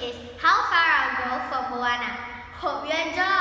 is How Far I'll Go for Moana. Hope you enjoy!